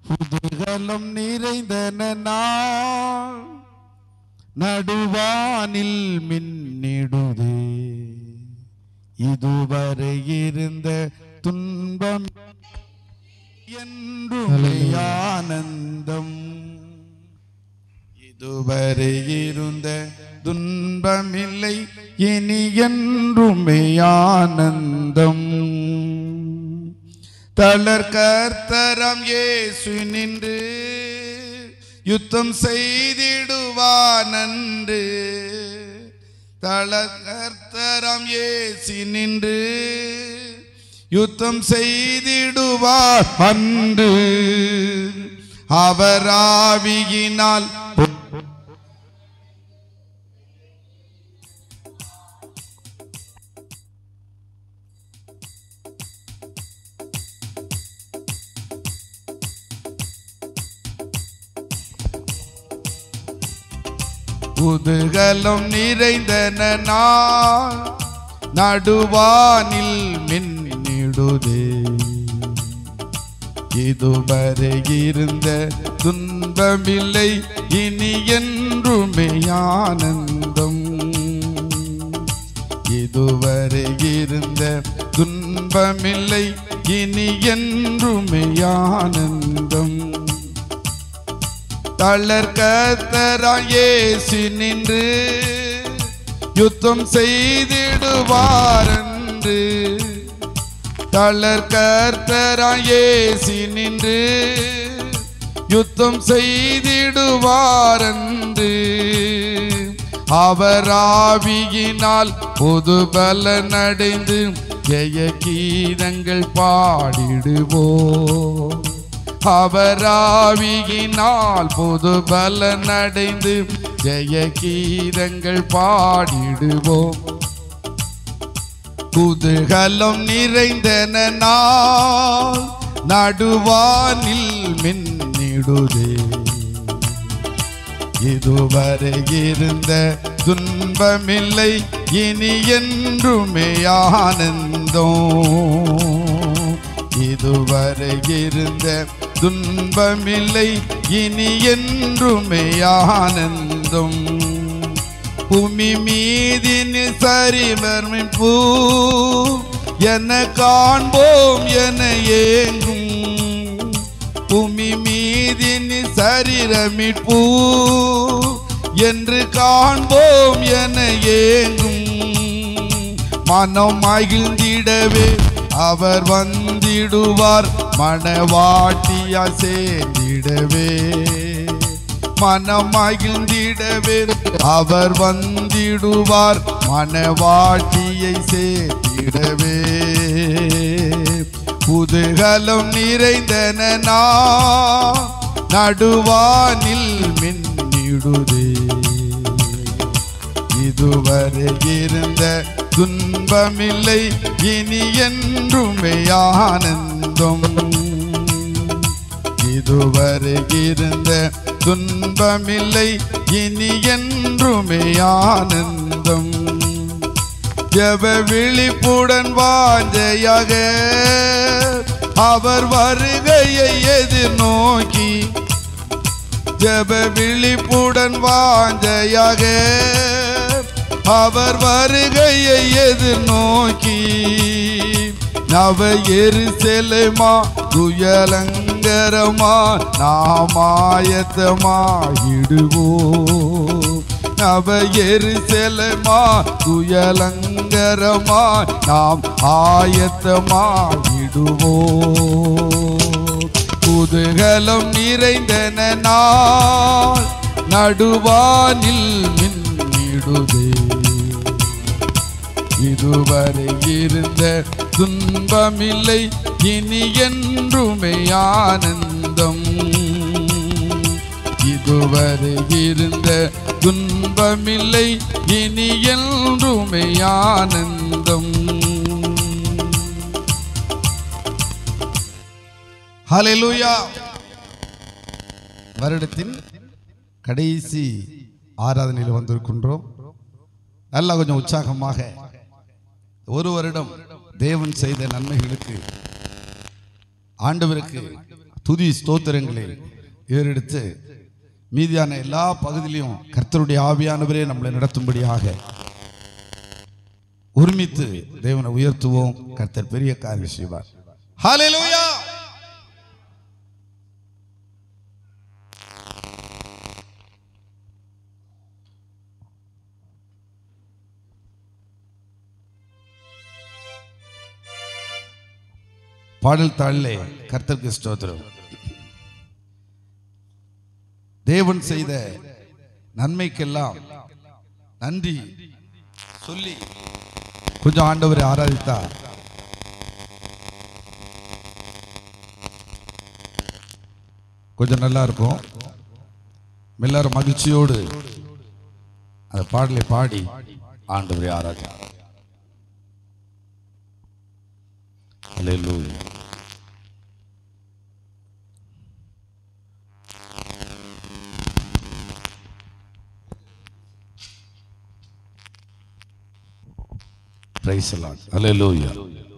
புதுகலம் நிறைந்தன நாள் நடுவானில் மின்னிடுதே. இதுவரை இருந்த துன்பம் என்றுமே ஆனந்தம். இதுவரை இருந்த துன்பமில்லை இனி என்றுமே ஆனந்தம். தளர் கர்த்தராம் இயேசு நின்று யுத்தம் செய்திடுவான் அன்று. தளர் கர்த்தராம் இயேசு நின்று யுத்தம் செய்திடுவார் அன்று. அவர் ஆவியினால் புதுகலம் நிறைந்தன நாள் நடுவானில் மின்னிடுதே. இதுவரை இருந்த துன்பமில்லை இனி என்றுமே ஆனந்தம். இதுவரை இருந்த துன்பமில்லை இனி என்றுமே ஆனந்தம். தளர் கர்த்தராம் இயேசு நின்று யுத்தம் செய்திடுவார் அன்று. தளர் கர்த்தராம் இயேசு நின்று யுத்தம் செய்திடுவார் அன்று. அவர் ஆவியினால் புது பலன் அடைந்து ஜெய கீதங்கள் பாடிடுவோம். அவர் ஆவியினால் புது பலன் அடைந்து ஜெய கீதங்கள் பாடிடுவோம். குதூகலம் நிறைந்தன நாள் நடுவானில் மின்னிடுதே. இதுவரை இருந்த துன்பமில்லை இனி என்றுமே ஆனந்தம். இதுவரை இருந்த துன்பமில்லை இனி என்றுமே ஆனந்தம். பூமி மீதினில் சரிவர்மின் பூ என காண்போம் என ஏங்கும். பூமி மீதினில் சரிரமிற்பூ என்று காண்போம் என ஏங்கும். மனம் மகிழ்ந்திடவே அவர் வந்திடுவார் மணவாட்டியா சேர்ந்திடவே. மனம் மகிழ்ந்திடவே அவர் வந்திடுவார் மணவாட்டியை சேர்த்திடவே. புதுகலம் நிறைந்தன நாள் நடுவானில் மின்னிடுதே. இதுவரை இருந்த துன்பமில்லை இனி என்றுமே ஆனந்தம். இதுவரை இருந்த துன்பமில்லை இனி என்றுமே ஆனந்தம். ஜெப விழிப்புடன் வாஞ்சையாக அவர் வருகையை எதிர்நோக்கி. ஜெப விழிப்புடன் வாஞ்சையாக அவர் வருகையை எதிர்நோக்கி. நவ எருசலேமா துயலங்கரமா நாம் ஆயத்தமாயிடுவோம். நவ எருசலேமா துயலங்கரமா நாம் ஆயத்தமாயிடுவோம். குதூகலம் நிறைந்தன நாள் நடுவானில் மின்னிடுதே. இதுவரை இருந்த துன்பமில்லை இனி என்றுமே ஆனந்தம். இதுவரை இருந்த துன்பமில்லை இனி என்றுமே ஆனந்தம். ஹல்லேலூயா. வருடத்தின் கடைசி ஆராதனையில் வந்திருக்கின்றோம். நல்லா கொஞ்சம் உற்சாகமாக ஒரு வருடம் தேவன் செய்த நன்மைகளுக்கு ஆண்டவருக்கு துதி ஸ்தோத்திரங்களை ஏறெடுத்து மீதியான எல்லா பகுதியிலும் கர்த்தருடைய ஆவியானவரே நம்மளை நடத்தும்படியாக ஒருமித்து தேவனை உயர்த்துவோம். கர்த்தர் பெரிய காரியம் செய்வார். ஹல்லேலூயா. பாடல் தாளிலே கர்த்தருக்கு ஸ்தோத்திரம். தேவன் செய்த நன்மைக்கெல்லாம் நன்றி சொல்லி கொஞ்சம் ஆண்டவரை ஆராதித்தா கொஞ்சம் நல்லா இருக்கும். எல்லாரும் மகிழ்ச்சியோடு அந்த பாடலை பாடி ஆண்டவரை ஆராதித்தா. ஹல்லேலூயா. Praise the Lord. Hallelujah.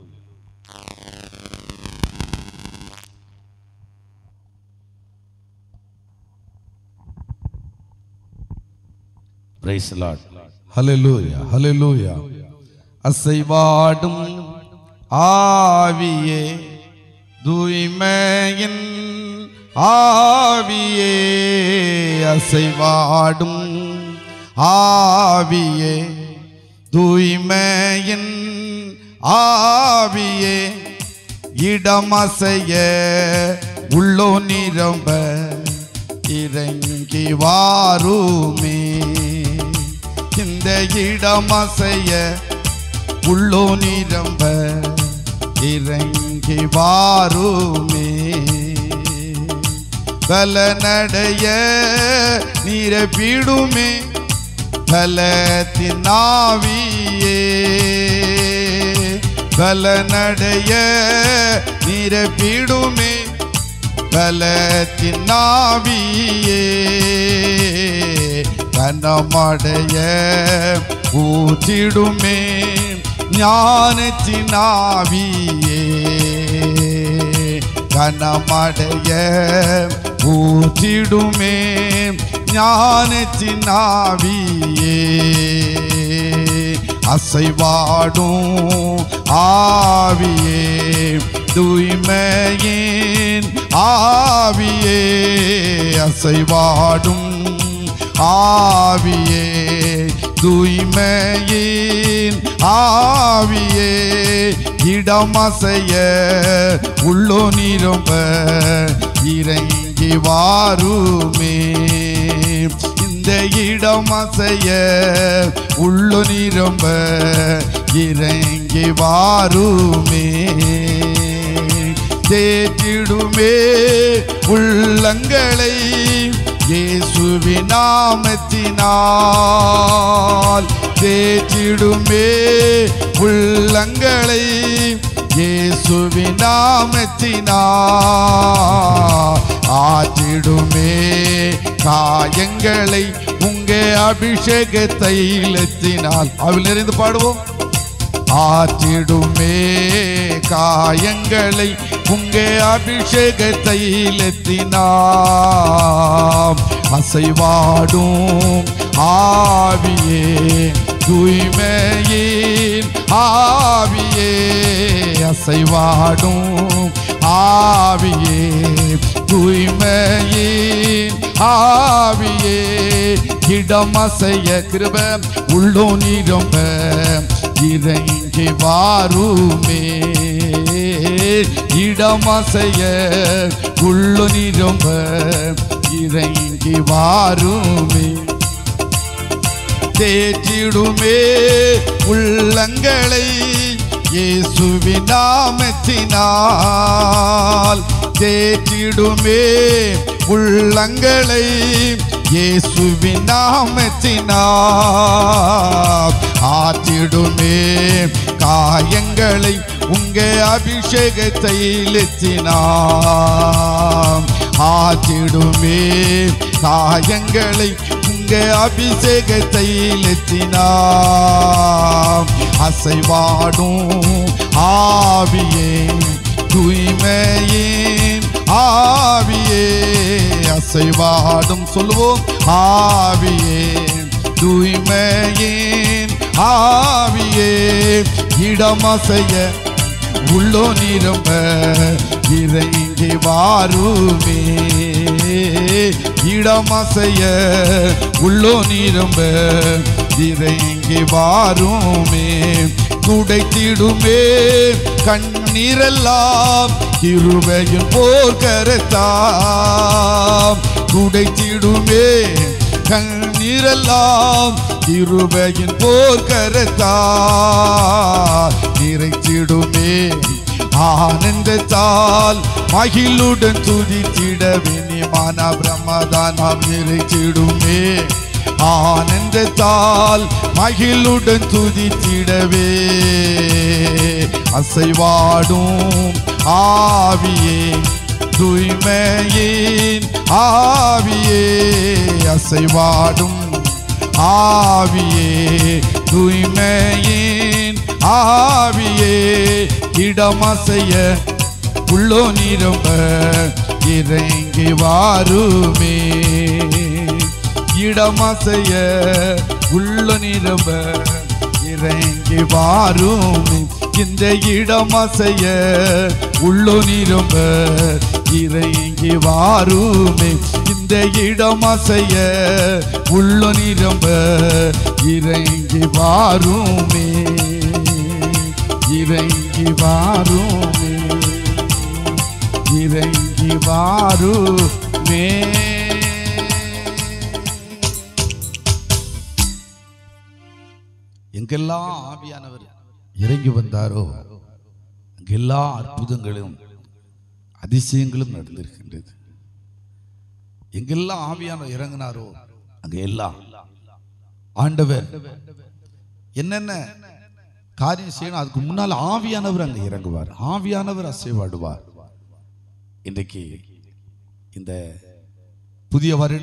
Praise the Lord. Hallelujah. Hallelujah. அசைவாடும் ஆவியே தூய்மையின் ஆவியே அசைவாடும் ஆவியே தூய்மையின் ஆவியே இடமசைய உள்ளோ நிரம்ப இறங்கி வாருமே. இந்த இடமசைய உள்ளோ நிரம்ப இறங்கி வாருமே. பலனடைய நிரப்பிடுமே பலத்தின் ஆவியே. பலனடைய நிரப்பிடுமே பலத்தின் ஆவியே. கனமடைய ஊற்றிடுமே ஞானத்தின் ஆவியே. கனமடைய ஊற்றிடுமே ஞானத்தின் ஆவியே. அசைவாடும் ஆவியே தூய்மையின் ஆவியே. அசைவாடும் ஆவியே தூய்மையின் ஆவியே. இடமசைய உள்ளோ நிரம்ப இறங்கி வாருமே. இந்த இடமசைய உள்ளோ நிரம்ப இறங்கி வாருமே. தேற்றிடுமே உள்ளங்களை இயேசுவின் நாமத்தினால். தேற்றிடுமே உள்ளங்களை இயேசுவின் நாமத்தினால். ஆற்றிடுமே காயங்களை உங்க அபிஷேக தைலத்தினால். அவள் நிறைந்து பாடுவோம். ஆற்றிடுமே காயங்களை உங்க அபிஷேக தைலத்தினால். அசைவாடும் ஆவியே தூய்மையின் ஆவியே. அசைவாடும் ஆவியே தூய்மையின் ஆவியே. இடமசைய கிருப உள்ளோ நிரம்ப இறங்கி வாருமே. இடமசைய உள்ளோ நிரம்ப இறங்கி வாருமே. தேற்றிடுமே உள்ளங்களை இயேசுவின் நாமத்தினால். தேற்றிடுமே உள்ளங்களை இயேசுவின் நாமத்தினால். ஆற்றிடுமே காயங்களை உங்க அபிஷேக தைலத்தினால். ஆற்றிடுமே காயங்களை உங்க அபிஷேக தைலத்தினால். அசைவாடும் ஆவியே தூய்மையின் அசைவாடும் சொல்லுவோம் ஆவியே தூய்மையின் ஆவியே இடமசைய உள்ளோ நிரம்ப இறங்கி வாருமே இடமசைய உள்ளோ நிரம்ப இறங்கி வாருமே துடைத்திடுமே கண்ணீரெல்லாம் கிருபையின் போர்க்கரத்தாம் துடைத்திடுமே கண்ணீரெல்லாம் கிருபையின் போர்க்கரத்தால் நிறைத்திடுமே ஆனந்தத்தால் மகிழுடன் துதித்திட வினிமான பிரம்மதானம் நிறைத்திடுமே ஆனந்தத்தால் மகிழுடன் துதித்திடவே அசைவாடும் ஆவியே தூய்மையின் ஆவியே அசைவாடும் ஆவியே தூய்மையின் ஆவியே இடமசைய உள்ளோ நிரம்ப இறங்கி வாருமே இடமசைய உள்ள நிரம்ப இறங்கி வாருமே இந்த இடமசைய உள்ள நிரம்ப இறங்கி வாருமே இந்த இடமசைய உள்ள நிரம்ப இறங்கி வாருமே இறங்கி வாருமே இறங்கி வாருமே எங்கெல்லாம் ஆவியானவர் இறங்கி வந்தாரோ அங்கெல்லா அற்புதங்களும் அதிசயங்களும் நடந்திருக்கின்றது. எங்கெல்லாம் ஆவியானவர் இறங்கினாரோ அங்க எல்லாம் ஆண்டவர் என்னென்ன காரியம் செய்யணும் அதுக்கு முன்னால் ஆவியானவர் அங்க இறங்குவார், ஆவியானவர் அசைவாடுவார். இன்றைக்கு இந்த புதிய வருட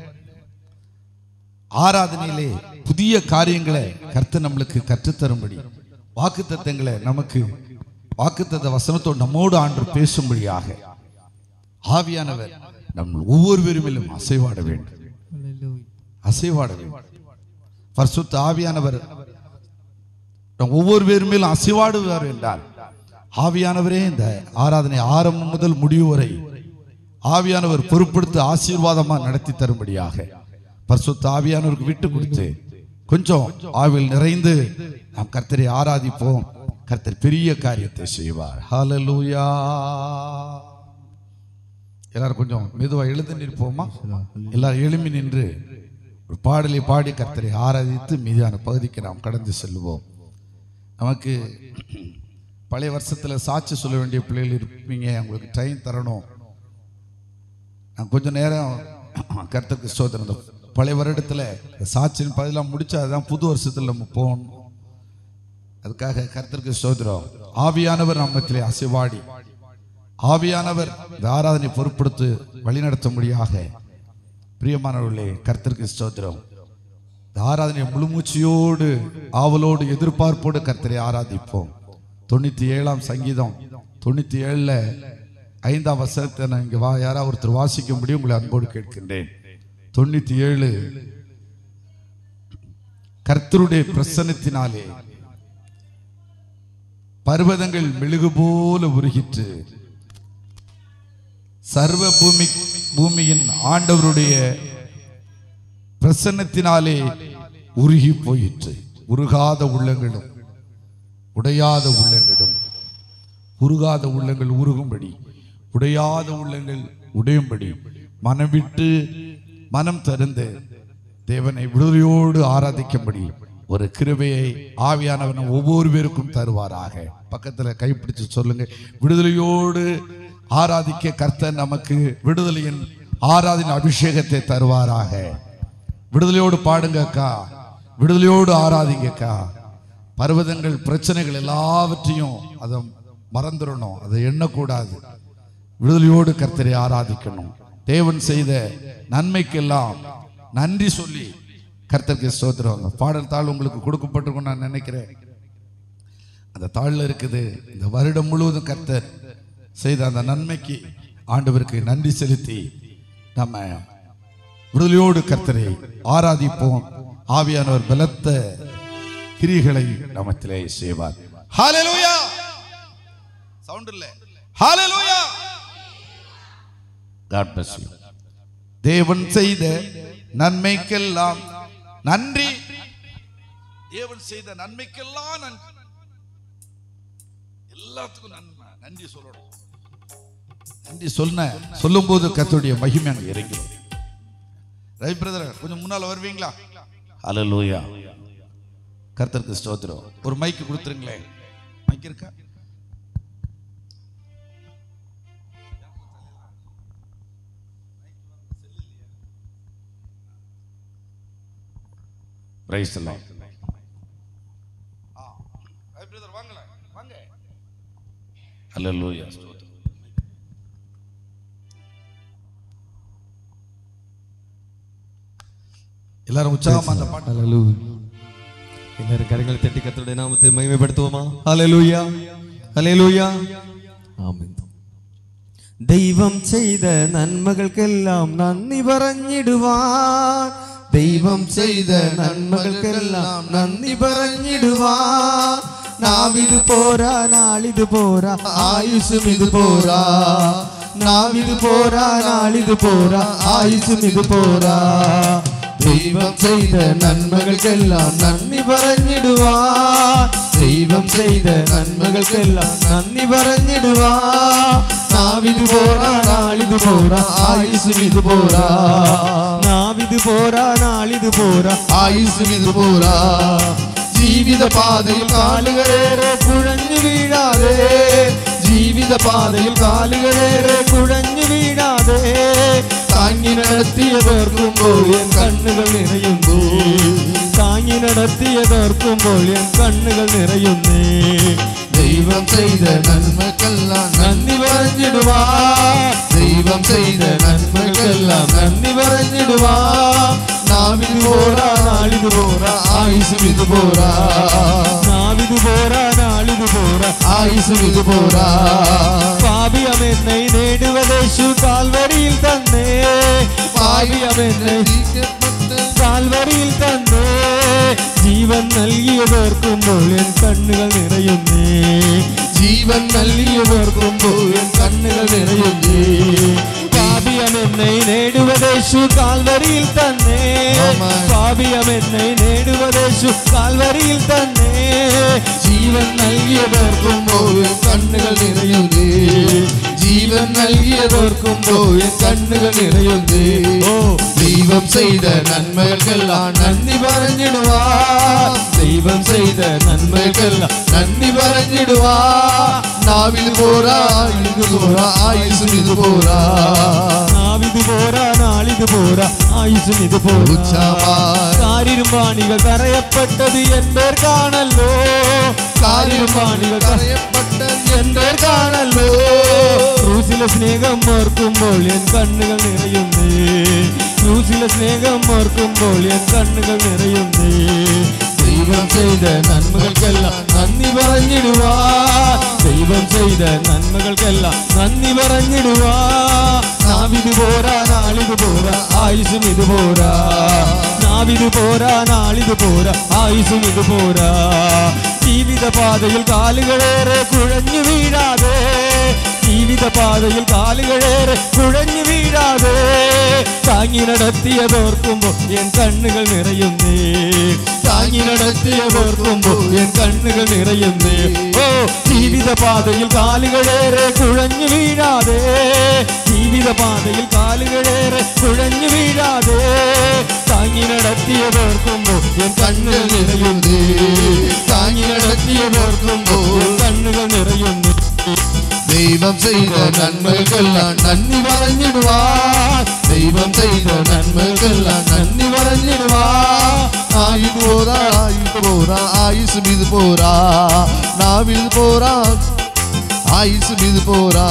ஆராதனையிலே புதிய காரியங்களை கர்த்தர் நம்மளுக்கு கற்றுத்தரும்படி வாக்குத்தத்தங்களை நமக்கு வாக்குத்தத்த வசனத்தோடு நம்மோடு ஆண்டு பேசும்படியாக ஆவியானவர் நம்ம ஒவ்வொருவரிலும் அசைவாட வேண்டும், அசைவாட வேண்டும். பரிசுத்த ஆவியானவர் ஒவ்வொரு பேர் மேலும் அசைவாடுவார் என்றால் ஆவியானவரே இந்த ஆராதனை ஆரம்பம் முதல் முடிவு வரை ஆவியானவர் பொறுப்படுத்தி ஆசீர்வாதமா நடத்தி தரும்படியாக பரிசுத்த ஆவியானவருக்கு விட்டு கொடுத்து கொஞ்சம் ஆவியில் நிறைந்து நாம் கர்த்தரை ஆராதிப்போம். கர்த்தர் பெரிய காரியத்தை செய்வார். ஹல்லேலூயா. எல்லாரும் கொஞ்சம் மெதுவா எழுந்து நிற்போமா? எல்லாரும் எழும்பி நின்று ஒரு பாடலை பாடி கர்த்தரை ஆராதித்து மீதான பகுதிக்கு நாம் கடந்து செல்வோம். நமக்கு பழைய வருஷத்துல சாட்சி சொல்ல வேண்டிய பிள்ளைகள் இருப்பீங்க, உங்களுக்கு டைம் தரணும். நான் கொஞ்சம் நேரம் கர்த்தருக்கு ஸ்தோத்திரம். பழைய வருடத்துல சாட்சியின் பதிலாம் முடிச்சா அதுதான் புது வருஷத்துல நம்ம போகணும். அதுக்காக கர்த்தருக்கு ஸ்தோத்திரம். ஆவியானவர் நம்மத்திலே அசைவாடி ஆவியானவர் இந்த ஆராதனை பொறுப்படுத்தி வழிநடத்தும்படியாக பிரியமானவர்களே கர்த்தருக்கு ஸ்தோத்திரம். இந்த ஆராதனை முழுமூச்சியோடு ஆவலோடு எதிர்பார்ப்போடு கர்த்தரை ஆராதிப்போம். 97ஆம் சங்கீதம் 97ல 5ஆம் வசனத்தை நான் இங்க யாராவது ஒருத்தர் வாசிக்கும்படி உங்களை அன்போடு கேட்கின்றேன். 97 கர்த்தருடைய பிரசன்னத்தினாலே பர்வதங்கள் மெழுகு போல உருகிற்று, சர்வ பூமியின் ஆண்டவருடைய பிரசன்னத்தினாலே உருகி போயிற்று. உருகாத உள்ளங்களும் உடையாத உள்ளங்களும், உருகாத உள்ளங்கள் உருகும்படி உடையாத உள்ளங்கள் உடையும்படி மனம் விட்டு மனம் திறந்து தேவனை விடுதலையோடு ஆராதிக்கும்படி ஒரு கிருபையை ஆவியானவர் ஒவ்வொரு பேருக்கும் தருவாராக. பக்கத்துல கைப்பிடிச்சு சொல்லுங்க, விடுதலையோடு ஆராதிக்க கர்த்தர் நமக்கு விடுதலையின் ஆராதனை அபிஷேகத்தை தருவாராக. விடுதலையோடு பாடுங்கக்கா, விடுதலையோடு ஆராதிங்கக்கா. பர்வதங்கள் பிரச்சனைகள் எல்லாவற்றையும் அதை மறந்துடணும், அதை எண்ணக்கூடாது. விடுதலையோடு கர்த்தரை ஆராதிக்கணும். தேவன் செய்த நன்மைக்கெல்லாம் நன்றி சொல்லி கர்த்தருக்கு ஸ்தோத்திரம். பாடல் தாள் உங்களுக்கு கொடுக்கப்பட்டிருக்கும் நான் நினைக்கிறேன். அந்த தாள்ல இருக்குது, இந்த வருடம் முழுவதும் கர்த்தர் செய்த அந்த நன்மைக்கு ஆண்டவருக்கு நன்றி செலுத்தி நம்ம விடுதலையோடு கர்த்தரை ஆராதிப்போம். ஆவியானவர் பலத்த கிரியைகளை நமத்திலே செய்வார். ஹல்லேலூயா. சவுண்ட் இல்ல. ஹல்லேலூயா. God bless you. தேவன் செய்த நன்மைக்கெல்லாம் நன்றி. தேவன் செய்த நன்மைக்கெல்லாம் நன்றி. எல்லாத்துக்கும் நன்றி சொல்லணும். நன்றி சொல்லும் போது கர்த்தருடைய மகிமை அங்கே இறங்கும். ரவி பிரதர் கொஞ்சம் முன்னால வருவீங்களா? ஹல்லேலூயா. கர்த்தருக்கு ஸ்தோத்திரம். ஒரு மைக் கொடுத்துருங்களேன். மைக் இருக்கா? Praise the lord. Ravi brother வாங்க. ஹல்லேலூயா. எல்லாரும் உற்சாகமா அந்த பாட்டு. ஹல்லேலூயா. எல்லாரும் கரங்களை தட்டி கர்த்தருடைய நாமத்தை மகிமைப்படுத்துவோமா? ஹல்லேலூயா. ஹல்லேலூயா. ஆமென். ദൈവം ചെയ്ത നന്മകൾക്കെല്ലാം നന്ദി പറഞ്ഞിടുവാൻ, ദൈവം ചെയ്ത നന്മകൾക്കെല്ലാം നന്ദി പറഞ്ഞിടുവാൻ. നാവിത് പോരാ, നാളിത് പോരാ, ആയുസ്സും ഇത് പോരാ. നാവിത് പോരാ, നാളിത് പോരാ, ആയുസ്സും ഇത് പോരാ. ദൈവം ചെയ്ത നന്മകൾക്കെല്ലാം നന്ദി പറഞ്ഞിടുവാൻ, ദൈവം ചെയ്ത നന്മകൾക്കെല്ലാം നന്ദി പറഞ്ഞിടുവാൻ. നാവിത് പോരാ, നാളിത് പോരാ, ആയുസ്സും ഇത് പോരാ. നാവിത് പോരാ, നാളിത് പോരാ, ആയുസ്സും ഇത് പോരാ. ജീവിത പാതയിൽ കാലുകളേറെ കുഴഞ്ഞു വീഴാതെ, ജീവിത പാതയിൽ കാലുകളേറെ കുഴഞ്ഞു വീഴാതെ, താങ്ങി നടത്തിയതോർക്കുമ്പോൾ എൻ കണ്ണുകൾ നിറയുന്നു. താങ്ങി നടത്തിയതോർക്കുമ്പോൾ എൻ കണ്ണുകൾ നിറയുന്നേ. ദൈവം ചെയ്ത നന്മക്കെല്ലാം നന്ദി പറഞ്ഞിടുവാ, ദൈവം ചെയ്ത നന്മക്കെല്ലാം നന്ദി പറഞ്ഞിടുവാ. നാവിത് പോരാ, നാളിത് പോരാ, ആയുസ്സും ഇത് പോരാ. നാവിത് പോരാ, നാളിത് പോരാ, ആയുസ്സും ഇത് പോരാ. പാപിയമെന്നെ നേടുവതേശു കാൽവരിയിൽ തന്നേ, പാപിയമെന്നെ കാൽവരിയിൽ തന്നേ. ജീവൻ നൽകിയതോർക്കുമ്പോൾ എൻ കണ്ണുകൾ നിറയുന്നേ. ജീവൻ നൽകിയതോർക്കുമ്പോൾ എൻ കണ്ണുകൾ നിറയുന്നേ. പാപിയമെന്നെ നേടുവതേശു കാൽവരിയിൽ തന്നേ, പാപിയമെന്നെ നേടുവതേശു കാൽവരിയിൽ തന്നേ. ജീവൻ നൽകിയതോർക്കുമ്പോൾ എൻ കണ്ണുകൾ നിറയുന്നേ. ജീവൻ നൽകിയതോർക്കുമ്പോൾ എൻ കണ്ണുകൾ നിറയുന്നേ. ഓ ദൈവം ചെയ്ത നന്മകൾക്കെല്ലാം നന്ദി പറഞ്ഞിടുവാ, ദൈവം ചെയ്ത നന്മകൾക്കെല്ലാം നന്ദി പറഞ്ഞിടുവാ. നാവിത് പോരാ, ഇത് പോരാ, ആയുസ്സും ഇത് പോരാ. നാവിത് പോരാ, നാളിത് പോരാ, ആയുസ്സും ഇത് പോരാ. കാരിരുമ്പാണികൾ കരയപ്പെട്ടത് എന്റെ കാണല്ലോ, കാരിരുമ്പാണികൾ കരയപ്പെട്ടത് എന്റെ കാണല്ലോ. ക്രൂസിലെ സ്നേഹം ഓർക്കുമ്പോൾ എൻ കണ്ണുകൾ നിറയുന്നേ. ക്രൂസിലെ സ്നേഹം ഓർക്കുമ്പോൾ എൻ കണ്ണുകൾ നിറയുന്നേ. ദൈവം ചെയ്ത നന്മകൾക്കെല്ലാം നന്ദി പറഞ്ഞിടുവാ, ദൈവം ചെയ്ത നന്മകൾക്കെല്ലാം നന്ദി പറഞ്ഞിടുവാ. നാവിത് പോരാ, നാളിത് പോരാ, ആയുസ്സും ഇത് പോരാ. നാവിത് പോരാ, നാളിത് പോരാ, ആയുസ്സും ഇത് പോരാ. ജീവിത പാതയിൽ കാലുകളേറെ കുഴഞ്ഞു വീഴാതെ, ജീവിത പാതയിൽ കാലുകളേറെ കുഴഞ്ഞു വീഴാതെ, താങ്ങി നടത്തിയതോർക്കുമ്പോൾ എൻ കണ്ണുകൾ നിറയുന്നേ. താങ്ങി നടത്തിയതോർക്കുമ്പോൾ എൻ കണ്ണുകൾ നിറയുന്നേ. ഓ ജീവിത പാതയിൽ കാലുകളേറെ കുഴഞ്ഞു വീഴാതെ, ജീവിത പാതയിൽ കാലുകളേറെ കുഴഞ്ഞു വീഴാതെ, താങ്ങി നടത്തിയതോർക്കുമ്പോൾ എൻ കണ്ണുകൾ നിറയുന്നേ. താങ്ങി നടത്തിയതോർക്കുമ്പോൾ എൻ കണ്ണുകൾ നിറയുന്നേ. ദൈവം ചെയ്ത നന്മകൾക്കെല്ലാം നന്ദി പറഞ്ഞിടുവാ, ദൈവം ചെയ്ത നന്മകൾക്കെല്ലാം നന്ദി പറഞ്ഞിടുവാ. ആയുധ പോരാ, ആയുധ പോരാ, ആയുസ്സും ഇത് പോരാ. നാവിത് പോരാ, ആയുസ്സും ഇത് പോരാ.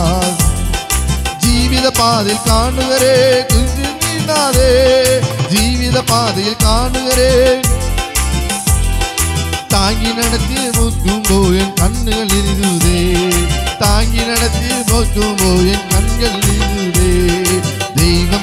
ജീവിത പാതയിൽ കാണുകരേ കുഞ്ഞു വീണാതെ, ജീവിത പാതയിൽ കാണുകരേ. താങ്ങി നടത്തി നോക്കുമ്പോൾ എൻ കണ്ണുകൾ എരിയുതേ, താങ്ങി നടത്തി നോക്കുമ്പോൾ എൻ കണ്ണുകൾ എരിയുതേ. ദൈവം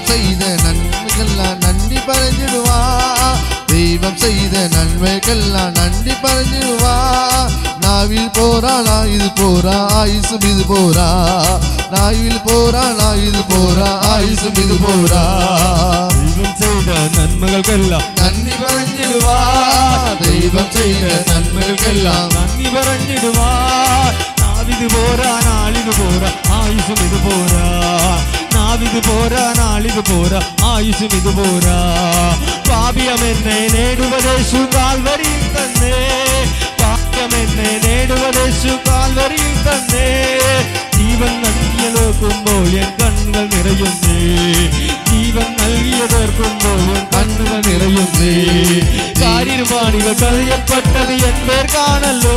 போறா நான் இது போறா ஆயுசும் இது போறா நாயில் போறா நான் இது போறா ஆயுசும் இது போறா தெய்வம் செய்த நன்மைகளுக்கெல்லாம் நன்றி பரஞ்சிடுவார் தெய்வம் செய்த நன்மைகளுக்கெல்லாம் நன்றி பரஞ்சிடுவார் நாவிது போறா நாளிது போறா ஆயுசும் இது போறா நாவிது போறா நாளிது போறா ஆயுசும் இது போறா பாபியம் என்னை நேடுவதேசு கால்வரியில் தன்னே பாபியம் என்னை நேடுவதேசு கால்வரியில் தன்னே ജീവൻ നൽകിയതോർക്കുമ്പോൾ എൻ കണ്ണുകൾ നിറയുന്നേ ജീവൻ നൽകിയതോർക്കുമ്പോൾ എൻ കണ്ണുകൾ നിറയുന്നേ കാര്യമാണികൾ കളയപ്പെട്ടത് എൻ പേർ കാണല്ലോ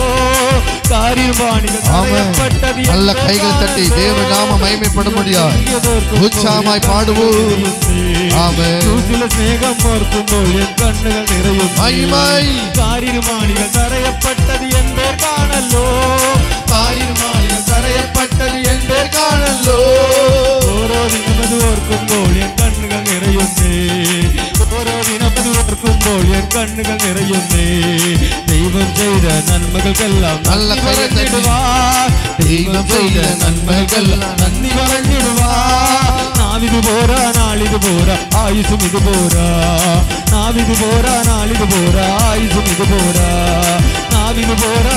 കാര്യമാണികൾ കളയപ്പെട്ടത് നല്ല കൈകൾ തട്ടി ദൈവനാമ മഹിമപ്പെടുമ്പടിയായി ഉച്ചമായി പാടുவோம் ആമേൻ സ്നേഹം ഓർക്കുമ്പോൾ എൻ കണ്ണുകൾ നിറയുന്നു മഹിമായി കാര്യമാണികൾ തറയപ്പെട്ടത് എൻ പേർ കാണല്ലോ കാര്യമാണികൾ തറയപ്പെട്ടത് എൻ പേർ കാണല്ലോ ഓരോ ദിനമത് ഓർക്കുമ്പോൾ എൻ കണ്ണുകൾ നിറയുന്നേ ഓരോ ദിനമത് ഓർക്കുമ്പോൾ എൻ കണ്ണുകൾ നിറയുന്നേ ദൈവം ചെയ്ത നന്മകൾക്കെല്ലാം നല്ല പറഞ്ഞിടുവാൻ ദൈവം ചെയ്ത നന്മകൾക്കെല്ലാം നന്ദി പറഞ്ഞിടുവാൻ നാവിത് പോരാ നാളിത് പോരാ ആയുസും ഇത് പോരാ നാവിത് പോരാ നാളിത് പോരാ ആയുസും ഇത് പോരാ നാവിത് പോരാ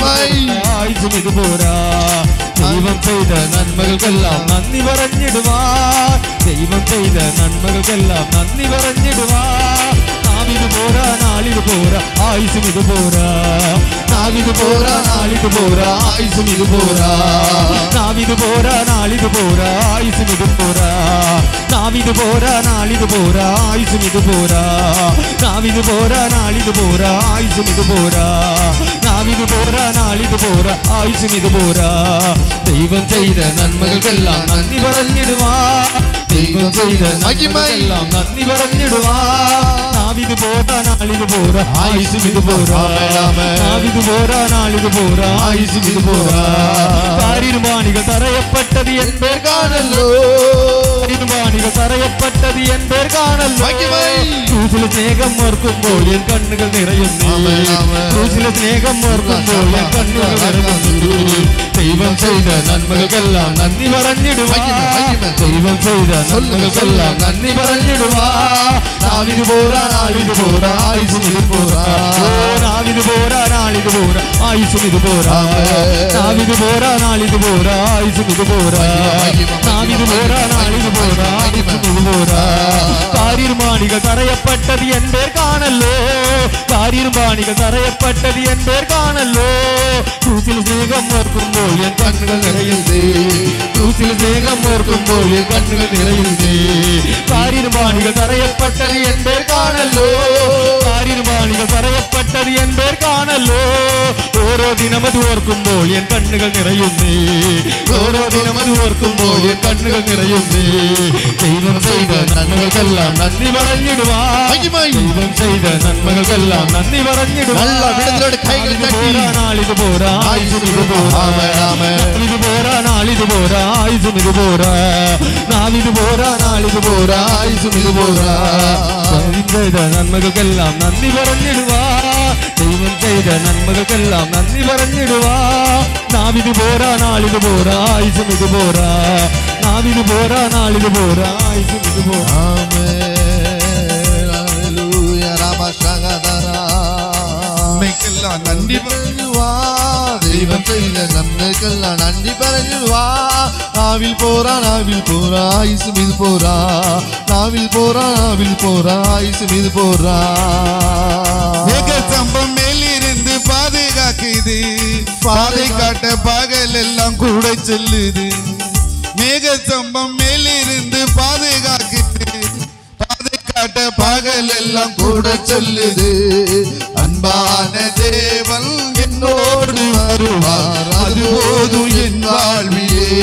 ആയുസും ഇത് പോരാ ദൈവം ചെയ്ത നന്മകൾക്കെല്ലാം നന്ദി പറഞ്ഞിടുവാൻ ദൈവം ചെയ്ത നന്മകൾക്കെല്ലാം നന്ദി പറഞ്ഞിടുവാൻ നാവിത് പോരാ നാളിത് പോരാ ആയുസും ഇത് പോരാ നാവിത് പോരാ നാളിത് പോരാ ആയുസും ഇത് പോരാ നാവിത് പോരാ നാളിത് പോരാ ആയുസും ഇത് പോരാ നാവിത് പോരാ നാളിത് പോരാ ആയുസും ഇത് പോരാ നാവിത് പോരാ നാളിത് പോരാ ആയുസും ഇത് പോരാ നാവിത് പോരാ നാളിത് പോരാ ആയുസും ഇത് പോരാ ദൈവം ചെയ്ത നന്മകൾക്കെല്ലാം നന്ദി പറഞ്ഞിടുവാ ദൈവം ചെയ്ത നന്മകൾക്കെല്ലാം നന്ദി പറഞ്ഞിടുവാ നാവിത് പോരാ നാളിത് പോരാ ആയുസും ഇത് പോരാ നാവിത് പോരാ നാളിത് പോരാ ആയുസും ഇത് പോരാ കാര്യമാണികൾ തറയപ്പെട്ടത് എൻ പേർ കാണല്ലോ കാര്യമാണികൾ തറയപ്പെട്ടത് എൻ പേർ കാണല്ലോ ക്രൂശിലെ സ്നേഹം ഓർക്കുമ്പോൾ എൻ കണ്ണുകൾ നിറയുന്നു ക്രൂശിലെ സ്നേഹം ഓർക്കുമ്പോൾ എൻ കണ്ണുകൾ നിറയുന്നു ദൈവം ചെയ്ത നന്മകൾക്കെല്ലാം നന്ദി പറഞ്ഞിടുവാ ദൈവം ചെയ്ത നന്മകൾക്കെല്ലാം നന്ദി പറഞ്ഞിടുവാ നാവിത് പോരാ നാളിത് പോരാ ആയുസും ഇത് പോരാ നാവിത് പോരാ നാളിത് പോരാ ആയുസും ഇത് പോരാ നാവിത് പോരാ നാളിത് പോരാ ആയുസും ഇത് പോരാ നാവിത് പോരാ നാളിത് പോരാ ആയുസും ഇത് പോരാ കാര്യമാണികൾ തറയപ്പെട്ടത് എൻ പേർ കാണല്ലോ കാര്യമാണികൾ തറയപ്പെട്ടത് എൻ പേർ കാണല്ലോ ക്രൂശിൽ സ്നേഹം ഓർക്കുമ്പോൾ എൻ കണ്ണുകൾ നിറയുന്നേ ക്രൂശിൽ സ്നേഹം ഓർക്കുമ്പോൾ എൻ കണ്ണുകൾ നിറയുന്നേ കാര്യമാണികൾ തറയപ്പെട്ടത് എൻ പേർ കാണല്ലോ കാര്യമാണികൾ തറയപ്പെട്ടത് എൻ പേർ കാണല്ലോ ഓരോ ദിനമത് ഓർക്കുമ്പോൾ എൻ കണ്ണുകൾ നിറയുന്നേ ഓരോ ദിനമത് ഓർക്കുമ്പോൾ എൻ കണ്ണുകൾ നിറയുന്നേ ദൈവം ചെയ്ത നന്മകൾക്കെല്ലാം നന്ദി പറഞ്ഞിടുവാ ദൈവം ചെയ്ത നന്മകൾക്കെല്ലാം നന്ദി പറഞ്ഞിടുവാ നാളിത് പോരാ ആയുസും ഇത് പോരാ നാളിത് പോരാ നാളിത് പോരാ ആയുസും ഇത് പോരാ നാളിത് പോരാ നാളിത് പോരാ ആയുസും ഇത് പോരാ ദൈവം ചെയ്ത നന്മകൾക്കെല്ലാം നന്ദി പറഞ്ഞിടുവാ ദൈവം ചെയ്ത നന്മകൾക്കെല്ലാം നന്ദി പറഞ്ഞിടുവാ നാവിത് പോരാ നാളിത് പോരാ ആയുസും ഇത് പോരാ നാവിത് പോരാ നാളിത് പോരാ ആയുസും ഇത് പോരാ നന്ദി പറഞ്ഞുവാ ദൈവം ചെയ്ത നന്മകൾക്കെല്ലാം നന്ദി പറഞ്ഞുവാ നാവിൽ പോരാ നാവിൽ പോരാ ആയുസും ഇത് പോരാ നാവിൽ പോരാ നാവിൽ പോരാ ആയുസും ഇത് പോരാ ஸ்தம்பம் மேலிருந்து பாதுகாக்குது பாதை காட்ட பகல் எல்லாம் கூட செல்லுது மேக ஸ்தம்பம் மேலிருந்து பாதுகாக்குது பாதை காட்ட பகல் எல்லாம் கூட செல்லுது அன்பான தேவன் என்னோடு வருவார் அது போதும் என் வாழ்விலே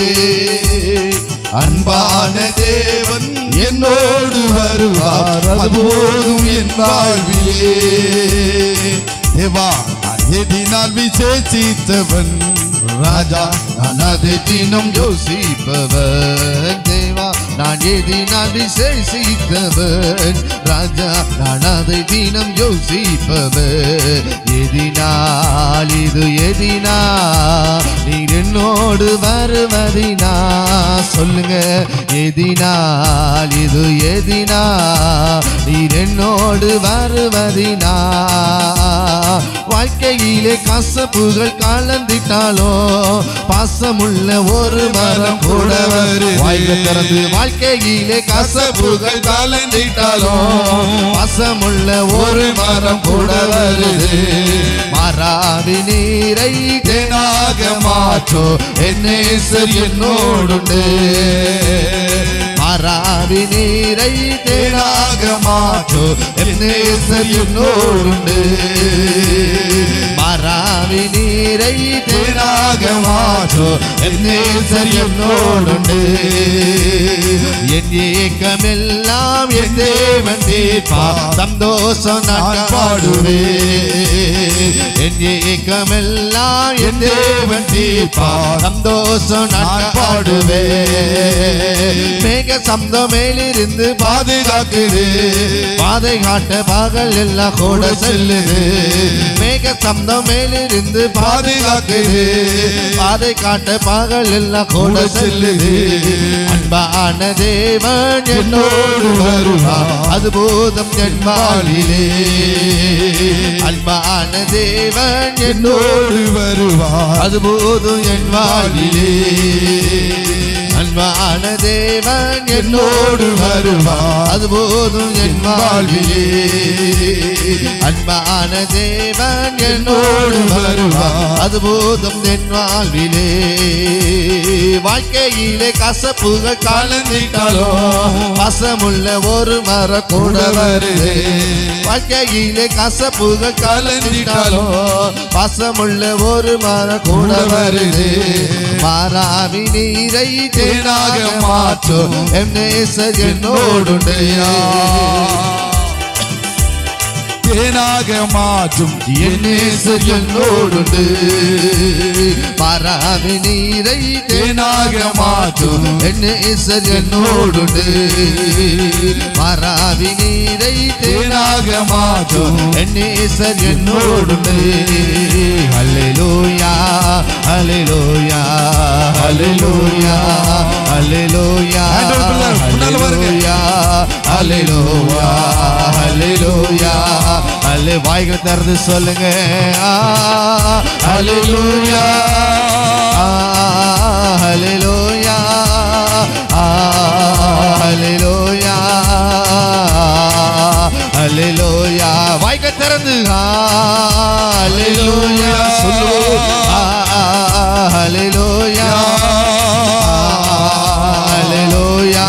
அன்பான தேவன் என்னோடு வருவார் அது போதும் என் வாழ்விலே தேவா எதினால் விசேஷித்தவன் ராஜா நான் அதை தினம் யோசிப்பவன் தேவா நான் நான் எதினால் விசேஷித்தவன் ராஜா நான் அதை தினம் யோசிப்பவன் எதினால் இது எதினா நீர் என்னோடு வருவதினா சொல்லுங்க எதினால் இது எதினா நீர் என்னோடு வருவதினா வாழ்க்கையிலே கசப்புகள் கலந்திட்டாலோ பாசமுள்ள ஒரு மரம் கூட வருது வாழ்க்கையிலே கசப்புகள் கலந்திட்டாலோ பாசமுள்ள ஒரு மரம் கூட வருது மாறாவி நீரை தேனாக மாற்றோ என்னேசர் என்னோடுண்டு மாறாவி நீரை தேனாக மாற்றோ என்னேசர் என்னோடுண்டு மாறாவி நீரை தேனாக மாற்றோ என்னேசர் என்னோடுண்டு என் ஏக்கமெல்லாம் என் தேவன் தீர்ப்பா சந்தோஷம் நான் பாடுவேன் என் ஏக்கமெல்லாம் என் தேவன் தீர்ப்பா சந்தோஷம் நான் பாடுவேன் மேக சப்தம் மேலிருந்து பாதுகாக்குது பாதை காட்ட பகல் எல்லாம் கூட செல்லுது மேக சப்தம் மேலிருந்து பாதுகாக்குது பாதை காட்ட பகல் எல்லாம் கூட செல்லுது அன்பான தேவன் என்னோடு வருவார் அது போதும் என் வாழ்விலே அன்பான தேவன் என்னோடு வருவார் அது போதும் என் வாழ்விலே அன்பான தேவன் என்னோடு வருவார் அது போதும் என் வாழ்விலே அன்பான தேவன் என்னோடு வருவார் அது போதும் என் வாழ்விலே வாழ்க்கையிலே கசப்புகள் கலந்திட்டாலோ பாசமுள்ள ஒரு மரம் கூட வருது வாழ்க்கையிலே கசப்புகள் கலந்திட்டாலோ பாசமுள்ள ஒரு மரம் கூட வருது மாறாவி நீரை தேனாக மாற்றோ என் நேசர் என்னோடுடையா தேனாக மாற்றும் என் நேசர் என்னோடுண்டு மாறாவி நீரை தேனாக மாற்றும் என் நேசர் என்னோடுண்டு மாறாவி நீரை தேனாக மாற்றும் என் நேசர் என்னோடுண்டு அல்லேலூயா அல்லேலூயா அல்லேலூயா அல்லேலூயா அல்லேலூயா அல்லேலூயா அல்லேலூயா அல்லே வாய்கள் திறந்து சொல்லுங்க அல்லேலூயா அல்லேலூயா அல்லேலூயா அல்லேலூயா வாய்கள் திறந்து அல்லேலூயா சொல்லுவோம் அல்லேலூயா அல்லேலூயா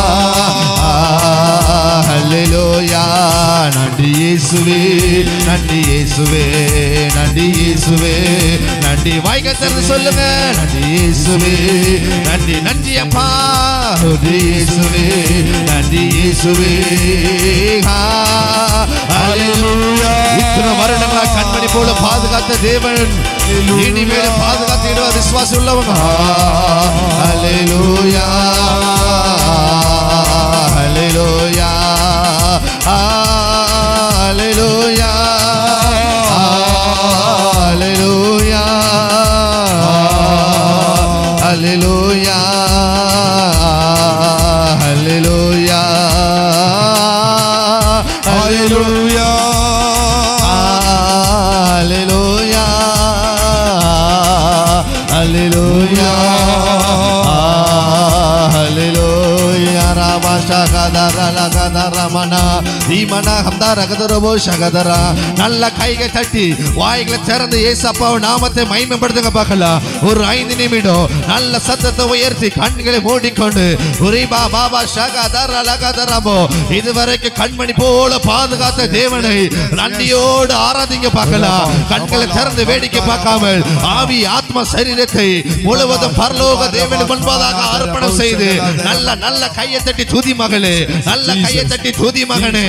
அல்லேலூயா நன்றி இயேசுவே நன்றி இயேசுவே நன்றி இயேசுவே நன்றி வாய்கள் திறந்து சொல்லுங்க நன்றி இயேசுவே நன்றி நன்றி அப்பா நன்றி இயேசுவே நன்றி இயேசுவே அல்லேலூயா இத்தனை வருடங்களா கண்மணி போல பாதுகாத்த தேவன் இனிமேல் பாதுகாத்திடுவா விசுவாசம் உள்ளவங்க அல்லேலூயா அல்லேலூயா அல்லேலூயா அல்லேலூயா அல்லேலூயா அல்லேலூயா அல்லேலூயா அல்லேலூயா அல்லேலூயா அல்லேலூயா நல்ல கைகளை தட்டி வாய்களை திறந்து இயேசப்பாவை நாமத்தை மகிமைப்படுத்துங்க பார்க்கலாம். ஒரு 5 நிமிடம் நல்ல சத்தத்தை உயர்த்தி கண்களை மூடிக்கொண்டு இதுவரைக்கும் கண்மணி போல பாதுகாத்த தேவனை நன்றியோடு ஆராதிங்க பார்க்கலாம். கண்களை திறந்து வேடிக்கை பார்க்காமல் ஆவி ஆத்மா சரீரத்தை முழுவதும் பரலோக தேவனுக்கு முன்பதாக அர்ப்பணம் செய்து நல்ல நல்ல கையை தட்டி துதி மகளே, நல்ல கையை தட்டி துதி மகனே.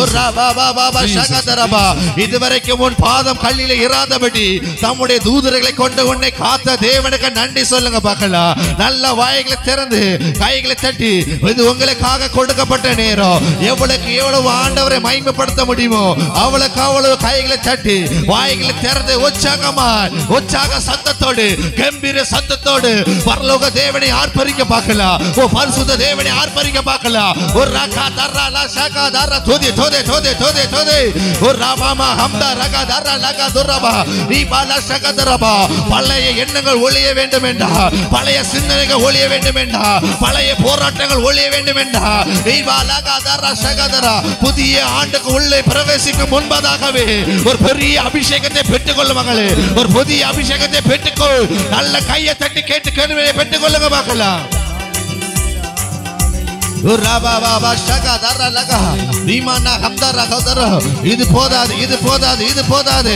இதுவரைக்கும் உன் பாதம் கல்லிலே இராதபடி தம்முடைய தூதர்களை கொண்டு உன்னை காத்த தேவனுக்கு நன்றி சொல்லுங்க பார்க்கலாம். நல்ல வாய்களை திறந்து கைகளை தட்டி, இது உங்களுக்காக கொடுக்கப்பட்ட நேரம். எவ்வளவு ஆண்டவரை மகிமைப்படுத்த முடியுமோ அவளுக்கு அவ்வளவு கைகளை தட்டி வாய்களை திறந்து உற்சாக சத்தத்தோடு கம்பீர சத்தத்தோடு பரலோக தேவனை ஆர்ப்பரிக்க பார்க்கலாம். ஓ பரிசுத்த தேவனை ஆர்ப்பரிக்க பார்க்கலாம். ஒரு ரகா தரா லா ஷகா தரா தோதி தோதே தோதே தோதே தோதே ஒரு ராமா ஹம்தா ரகா தரா லகா துரபா நீபாலா ஷகா தரபா. பழைய எண்ணங்கள் ஒளிய வேண்டும் என்றா, பழைய சிந்தனைகள் ஒளிய வேண்டும் என்றா, பழைய போராட்டங்கள் ஒளிய வேண்டும் என்றா, நீபாலா தரா ஷகா தரா. புதிய ஆண்டுக்கு உள்ளே பிரவேசிக்கும் முன்பதாகவே ஒரு பெரிய அபிஷேகத்தை பெற்றுக்கொள்ள மகளே, ஒரு புதிய அபிஷேகத்தை பெற்றுக்கொள். நல்ல கையை தட்டி கேட்டு கேள்வியை பெற்றுக்கொள்ளுங்க பார்க்கலாம். இது போதாது, இது போதாது, இது போதாது.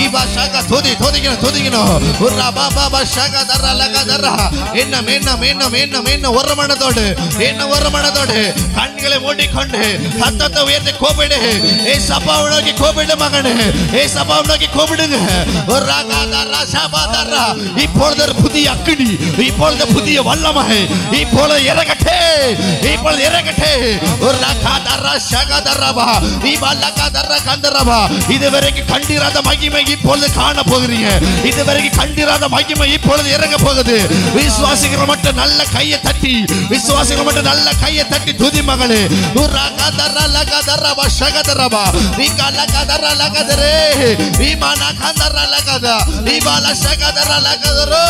ஒரு மனதோடு கண்களை மூடிக்கொண்டு சத்தத்தை உயர்த்தி கூப்பிடு. சபாவை நோக்கி கூப்பிடு மகனே, சபாவை நோக்கி கூப்பிடுங்க. இப்பொழுது ஒரு புதிய அக்கினி, இப்பொழுது புதிய வல்லமை, இப்பொழுது இறங்கட்டே, இப்பொழுது இறங்கட்டே. ஒரு லகாதரா ஷகதரபா நீபாலகாதரா கந்தரபா. இதுவரைக்கும் கண்டிராத மகிமை இப்பொழுது காண போகிறீங்க. இதுவரைக்கும் கண்டிராத மகிமை இப்பொழுது இறங்க போகுது. விசுவாசிக்கிற மட்டும் நல்ல கையை தட்டி, விசுவாசிக்கிற மட்டும் நல்ல கையை தட்டி துதி மகளே. லகாதரா லகாதரபா ஷகதரபா நீகாலகாதரா லகாதரே நீமானா கந்தரா லகாதா நீபால ஷகதரா லகாதரோ.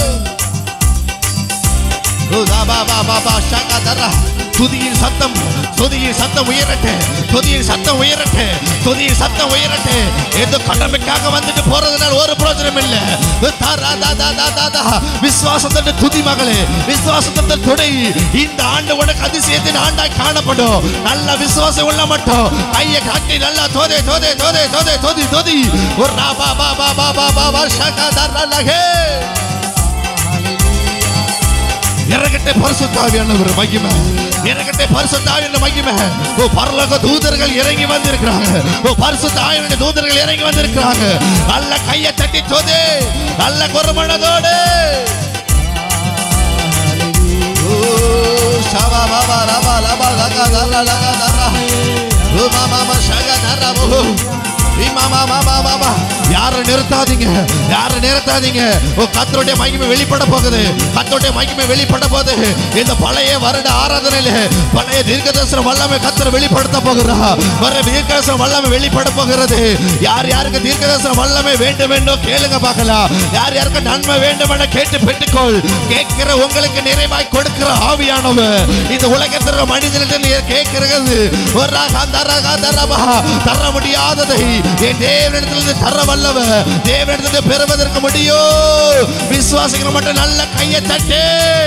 துதியின் சத்தம், துதியின் சத்தம் உயரட்டே, துதியின் சத்தம் உயரட்டே, துதியின் சத்தம் உயரட்டே. ஏதோ கடமைக்காக வந்துட்டு போறதுனால ஒரு பிரயோஜனம் இல்லை. விசுவாசத்தோட துதி மகளே, விசுவாசத்தோட துணை. இந்த ஆண்டு உனக்கு அதிசயத்தின் ஆண்டாய் காணப்படும். நல்ல விசுவாசம் உள்ள மட்டும் கையை காட்டி நல்லா தோதே தோதே தோதே தோதே தோதி தோதி. ஒரு ராபா பாபா பாபா பாபா ஷகதரா லகே. இறங்கட்டே பரிசுத்த ஆவியானவர் மகிமை, இறங்கட்டே பரிசுத்த ஆவியான மகிமை. ஓ பரலோக தூதர்கள் இறங்கி வந்திருக்கிறாங்க. ஓ பரிசுத்த ஆவியான தூதர்கள் இறங்கி வந்திருக்கிறாங்க. நல்ல கையை தட்டி தோதே, நல்ல குரமனதோடு. ஓ ஷபா பாபா ரபா லபா லகா தரா லகா தரா ஓ மாமா ஷகா தரா ஓ யாரை நிறுத்தாதீங்க, யாரை நிறுத்தாதீங்க. கர்த்தருடைய மகிமை வெளிப்பட போகுது, கர்த்தருடைய மகிமை வெளிப்பட போகுது. இந்த பழைய வருட ஆராதனையில பழைய தீர்க்கதரிசன வல்லமை கர்த்தர் வெளிப்படுத்த போகிறார். வர தீர்க்கதரிசன வல்லமை வெளிப்பட போகிறது. யார் யாருக்கு தீர்க்கதரிசன வல்லமை வேண்டும் என்றோ கேளுங்க பார்க்கலாம். யார் யாருக்கு நன்மை வேண்டும் என கேட்டு பெற்றுக்கொள். கேட்கிற உங்களுக்கு நிறைவாய் கொடுக்கிற ஆவியானவர் இந்த உலகத்தில் மனிதனிடத்தில் கேட்கிறது. தர முடியாததை என் தேவனிடத்திலிருந்து தர வல்லவர், தேவனிடத்தில் பெறுவதற்கு முடியும். விசுவாசிக்கிற மட்டும் நல்ல கையை தட்டு.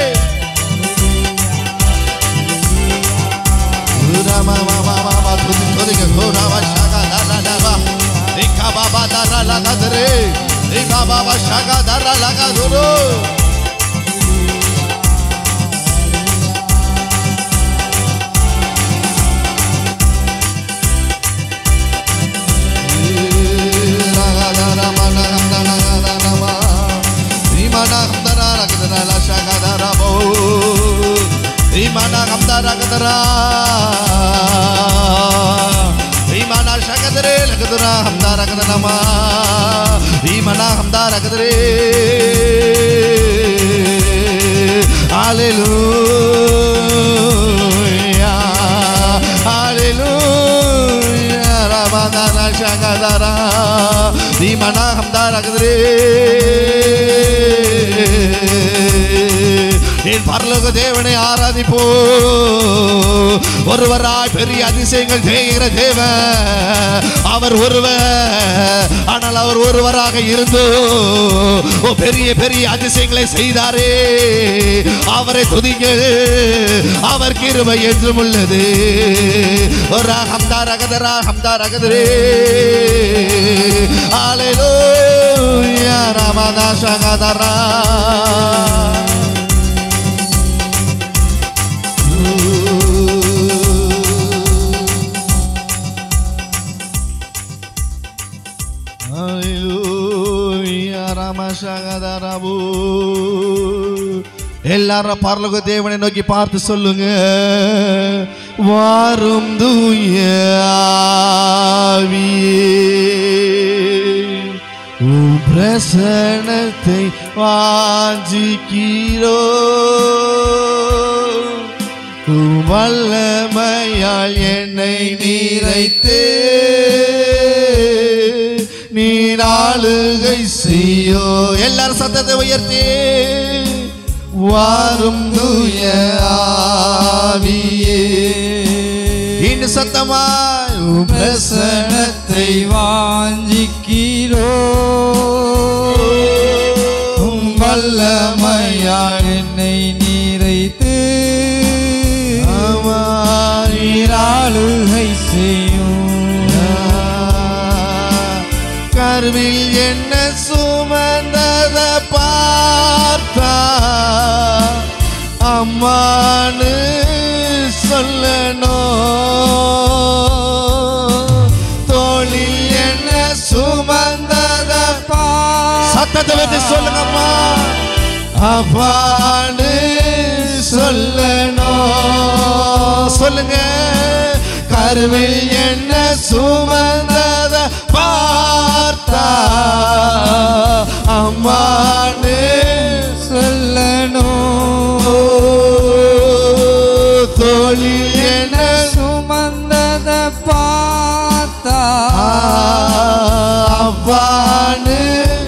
Imana kamdara kadara, imana shakadare lagadara kamdara kadanama, imana kamdara kadare. Hallelujah, hallelujah. Ramadana shakadara, imana kamdara kadare. பரலோக தேவனை ஆராதிப்போ. ஒருவராய் பெரிய அதிசயங்கள் செய்கிற தேவன் அவர் ஒருவர். ஆனால் அவர் ஒருவராக இருந்தோ பெரிய பெரிய அதிசயங்களை செய்தாரே. அவரை துதிங்கள், அவர் கிருபை என்றும் உள்ளது. ஒரு ஹம்தாரகதரா ஹம்தாரகதரே. ஹல்லேலூயா ரமதாஷகதரா. சகதரபு. எல்லாரும் பரலோக தேவனை நோக்கி பார்த்து சொல்லுங்க. வாரும் தூய ஆவியே, உம் பிரசன்னத்தை வாஞ்சிக்கிறோ. உம் வல்லமையால் என்னை நிறைத்து நீர் ஆளுகை செய்யோ. எல்லாரும் சத்தத்தை உயர்த்தி வாரும் தூய ஆவியே. இன்னும் சத்தமாய் உம் பிரசன்னத்தை வாஞ்சிக்கிறோ. உம் வல்லமையால் என்னை நிறைத்து ஆளுகை செய்யும். கருவில் என்ன சுமந்தத பார்த்தா அம்மானு சொல்லணும். தோளில் என்ன சுமந்தத சத்தத்தை வச்சு சொல்லுங்கம்மா. அப்பானு சொல்லணும். சொல்லுங்க. கருவில் என்ன சுமந்தத பார்த்தா அம்மானு சொல்லணும். தோளில் என்ன சுமந்தத பார்த்தா அப்பானு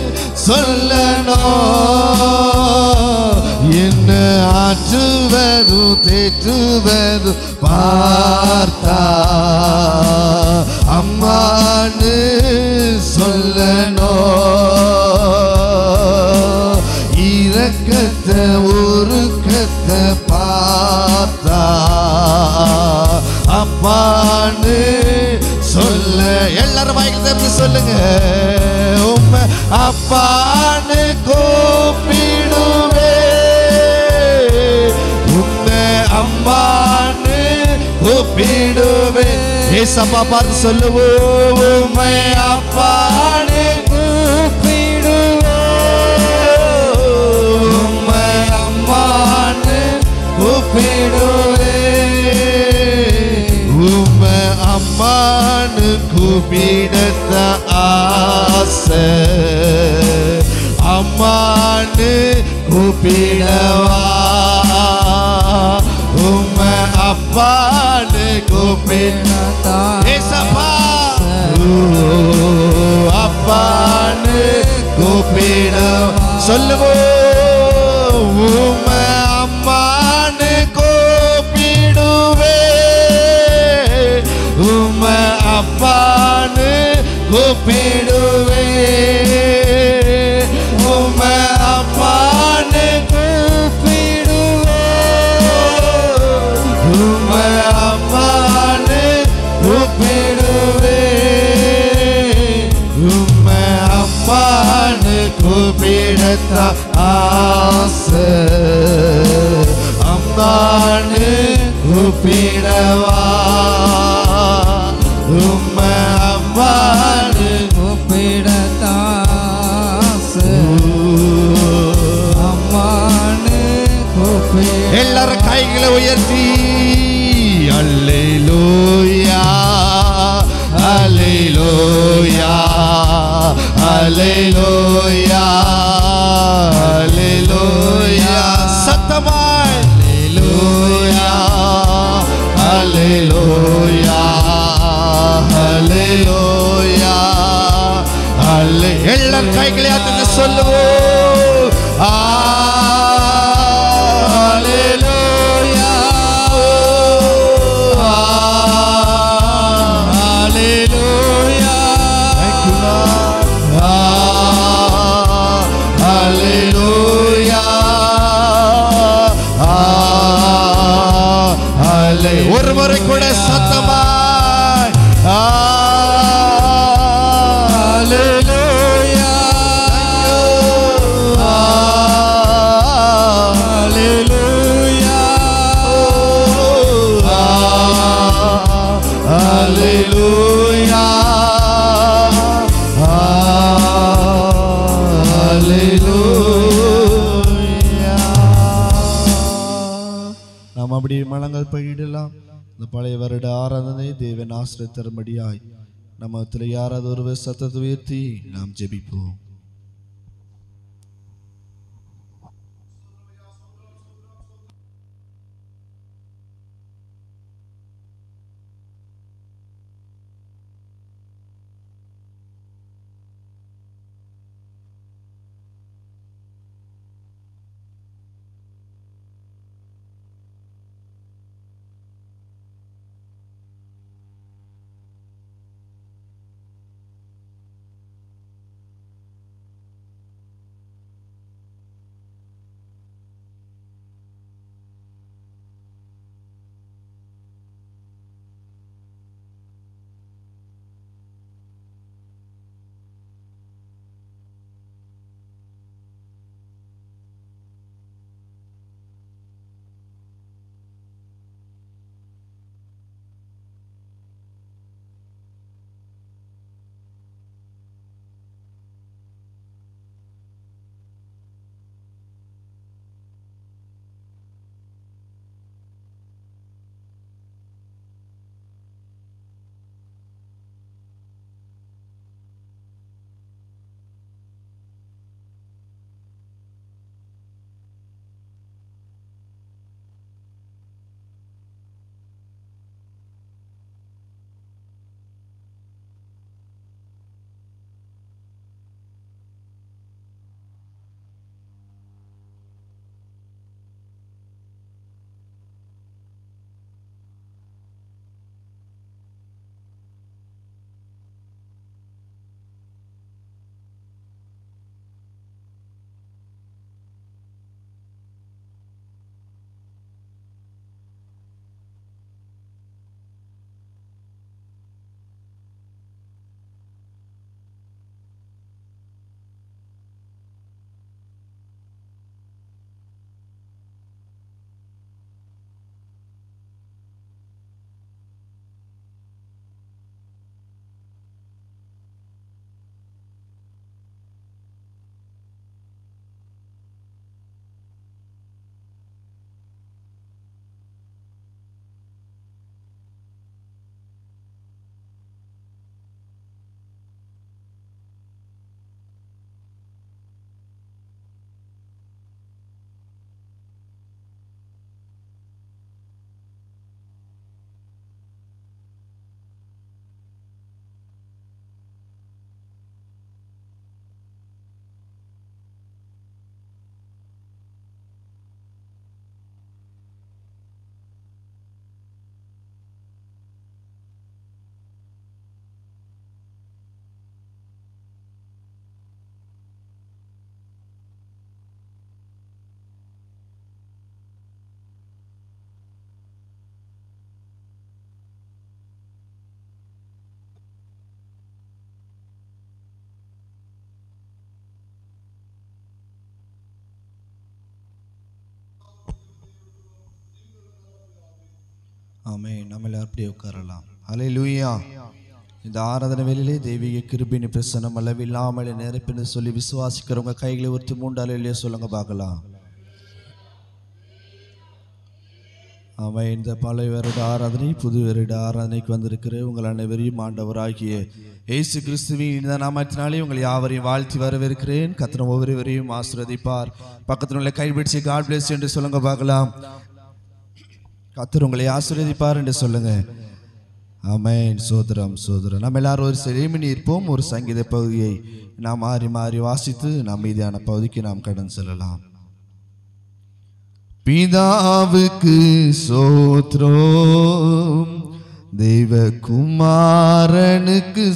சொல்லணும். என்ன ஆற்றுவது தேற்றுவது பார்த்தா அம்மானு சொல்லணும். இரக்கத்தை உருக்கத்தை பார்த்தா அப்பானு சொல்ல. எல்லாரும் வாய்க்கு தெரிஞ்சு சொல்லுங்க. உம்மை அப்பானு கூப்பிடுவே, உம்மை அம்மானு கூப்பிடுவே. ஏசப்பா பார்த்து சொல்லுவோம். உம்மை அப்பானு கூப்பிடுவே, உம்மை அம்மானு கூப்பிடுவே. உம்மை அம்மானு கூப்பிடத்த ஆசை, அம்மானு கூப்பிடவா. உம்மை அப்பானு கூப்பிடத்தா ஏசப்பா. அப்பானு கூப்பிடவா. சொல்லுவோம். உம்மை அம்மானு கூப்பிடுவே, உம்மை அப்பானு கூப்பிடுவே. உம்மை அப்பானு கூப்பிடுவே, உம்மை அப்பானு கூப்பிடுவே. உம்மை அப்பானு கூப்பிடத்த ஆசை, அம்மானு கூப்பிடவா. உம்மை அம்மானு கூப்பிடத்தாசை, அம்மானு கூப்பிட. எல்லாரும் கைகளை உயர்த்தி அல்லேலூயா அல்லேலூயா அல்லேலூயா அல்லேலூயா. சத்தமாய் அல்லேலூயா அல்லேலூயா அல்லேலூயா அல்லே. எல்லாரும் கைகளை ஆத்துங்க சொல்லுவோம். அல்லேலூயா அல்லேலூயா. Thank you Lord. அல்லேலூயா அல்லே. ஒரு முறை கூட சத்தமாய் அல்லேலூயா அல்லேலூயா அல்லேலூயா அல்லேலூயா. இந்த பழைய வருட ஆராதனை தேவன் ஆசிரியர் தரும்படியாய் நம்மத்தில் யாராவது ஒருவர் சத்தத்தை உயர்த்தி நாம் ஜெபிப்போம். ஆமென். நம்ம எல்லாரும் அப்படியே உட்காரலாம். ஹல்லேலூயா. இந்த ஆராதனை வேளையிலே தெய்வீக கிருபையின் பிரசன்னம் அளவில்லாமல் நிரப்பின்னு சொல்லி விசுவாசிக்கிறவங்க கைகளை ஒருத்தி 3 அலையிலே சொல்லுங்க பார்க்கலாம். ஆமென். இந்த பழைய வருட ஆராதனை புது வருட ஆராதனைக்கு வந்திருக்கிற உங்கள் அனைவரையும் ஆண்டவராகிய இயேசு கிறிஸ்துவின் இந்த நாமத்தினாலே உங்கள் யாவரையும் வாழ்த்தி வரவேற்கிறேன். கர்த்தர் ஒவ்வொருவரையும் ஆசீர்வதிப்பார். பக்கத்தில் உள்ள கைபிடிச்சு காட் பிளஸ் என்று சொல்லுங்க பார்க்கலாம். கர்த்தர் உங்களை ஆசீர்வதிப்பார் என்று சொல்லுங்க. ஆமென். சோதரம் சோதரம். நம்ம எல்லாரும் ஒரு செலிமினி இருப்போம். ஒரு சங்கீத பகுதியை நாம் மாறி மாறி வாசித்து நாம் மீதியான பகுதிக்கு நாம் கடன் செல்லலாம். பிதாவுக்கு சோத்ரம், தெய்வ குமாரனுக்கு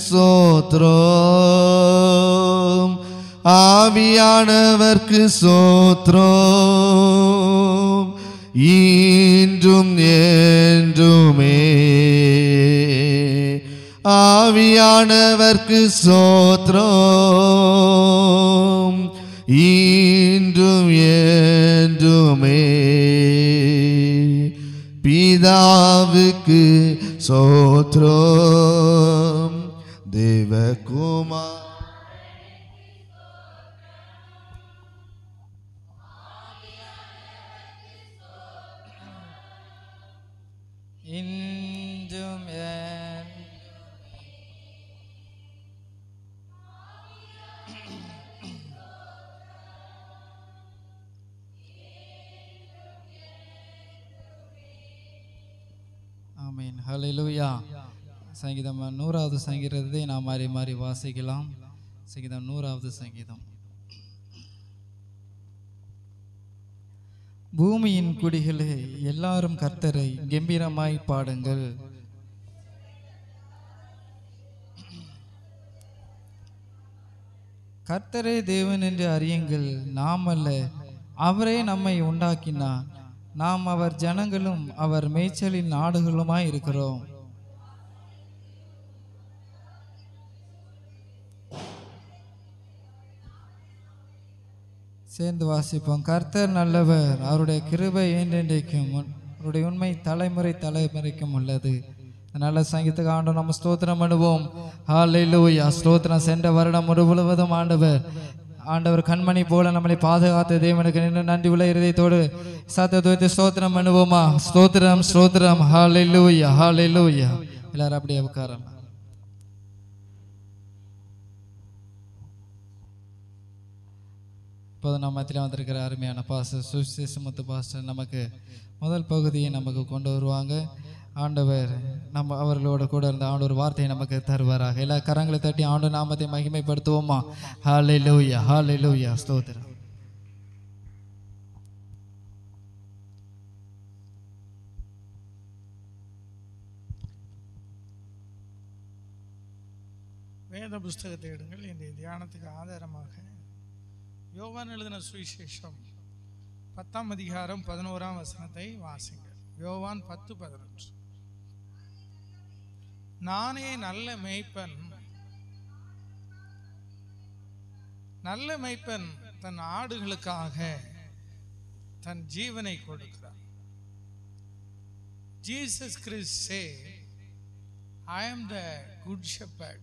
சோத்ரம், ஆவியானவர்க்கு சோத்ரம், இன்றும் என்றுமே. ஆவியானவர்க்கு சோத்ரம், இன்றும் என்றுமே. பிதாவுக்கு சோத்ரம், தேவகுமார் in என்றும் ஆமென். ஹல்லேலூயா. சங்கீதம் 100வது சங்கீதத்தை நாம் மாறி மாறி வாசிக்கலாம். சங்கீதம் 100வது சங்கீதம். பூமியின் குடிகளே எல்லாரும் கர்த்தரை கம்பீரமாய் பாடுங்கள். கர்த்தரே தேவன் என்று அறியுங்கள். நாம் அல்ல, அவரே நம்மை உண்டாக்கினார். நாம் அவர் ஜனங்களும் அவர் மேய்ச்சலின் நாடுகளுமாய் இருக்கிறோம். சேர்ந்து வாசிப்போம். கர்த்தர் நல்லவர், அவருடைய கிருபை என்றென்றைக்கும், அவருடைய உண்மை தலைமுறை தலைமுறைக்கும் உள்ளது. நல்ல சங்கீதத்துக்கு ஆண்டவர் நம்ம ஸ்தோத்திரம் பண்ணுவோம். ஹல்லேலூயா. ஸ்தோத்திரம். சென்ற வருடம் முழுவதும் ஆண்டவர் கண்மணி போல நம்மளை பாதுகாத்த தேவனுக்கு நின்று நன்றி உள்ள இருதயத்தோடு சத்தத்தை ஸ்தோத்திரம் பண்ணுவோமா? ஸ்தோத்திரம் ஸ்தோத்திரம். ஹல்லேலூயா ஹல்லேலூயா. எல்லாரும் அப்படியே உட்காரலாம். இப்போது நம்ம மத்தியில் வந்திருக்கிற அருமையான பாஸ்டர் சுவிசேஷமுத்து பாஸ்டர் நமக்கு முதல் பகுதியை நமக்கு கொண்டு வருவாங்க. ஆண்டவர் நம்ம அவர்களோட கூட இருந்த ஆண்டவர் வார்த்தையை நமக்கு தருவாராக. எல்லா கரங்களை தட்டி ஆண்டவர் நாமத்தை மகிமைப்படுத்துவோமா? ஹல்லேலூயா ஹல்லேலூயா. ஸ்தோத்திரம். வேத புஸ்தகத்தை எடுங்கள். இன்றைய தியானத்துக்கு ஆதாரமாக யோவான் எழுதின சுவிசேஷம் 10ஆம் அதிகாரம் 11ஆம் வசனத்தை வாசிங்கள். யோவான் 10:11. நானே நல்ல மேய்ப்பன், நல்ல மேய்ப்பன் தன் ஆடுகளுக்காக தன் ஜீவனை கொடுக்கிறார். Jesus Christ say, I am the good shepherd.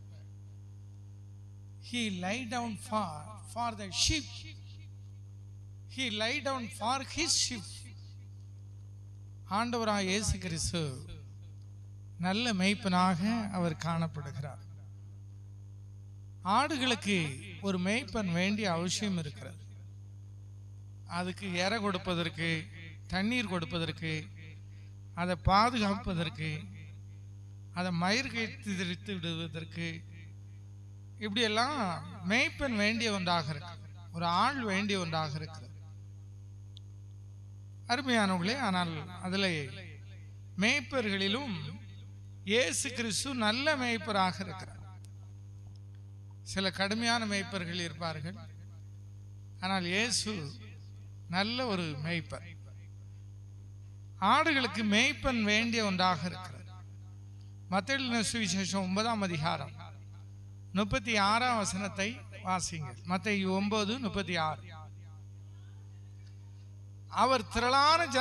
He lay down for the sheep. He lay down for his sheep. ஆண்டவராய் இயேசு கிறிஸ்து நல்ல மேய்ப்பனாக அவர் காணப்படுகிறார். ஆடுகளுக்கு ஒரு மேய்ப்பன் வேண்டிய அவசியம் இருக்கிறது. அதுக்கு இரை கொடுப்பதற்கு, தண்ணீர் கொடுப்பதற்கு, அதை பாதுகாப்பதற்கு, அதை மயிர் கைத்து விடுவதற்கு, இப்படியெல்லாம் மேய்ப்பன் வேண்டிய ஒன்றாக இருக்கு, ஒரு ஆள் வேண்டிய ஒன்றாக இருக்கிறது. அருமையானவர்களே, ஆனால் அதில் மேய்ப்பர்களிலும் இயேசு கிறிஸ்து நல்ல மேய்ப்பராக இருக்கிறார். சில கடுமையான மேய்ப்பர்கள் இருப்பார்கள், ஆனால் இயேசு நல்ல ஒரு மேய்ப்பர். ஆடுகளுக்கு மேய்ப்பன் வேண்டிய ஒன்றாக இருக்கிறார். மத்தேயு சுவிசேஷம் 9ஆம் அதிகாரம் 36ஆம் வசனத்தை வாசிங்க. மத்தேயு 9:36. அவர் திரளான